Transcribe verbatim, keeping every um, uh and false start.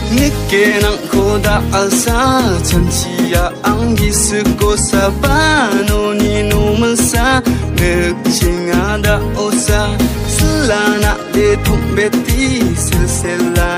Nike nang koda alsa chanchia angi suko sabano ni numasa nekchinga da osa selana de tumbeti sesela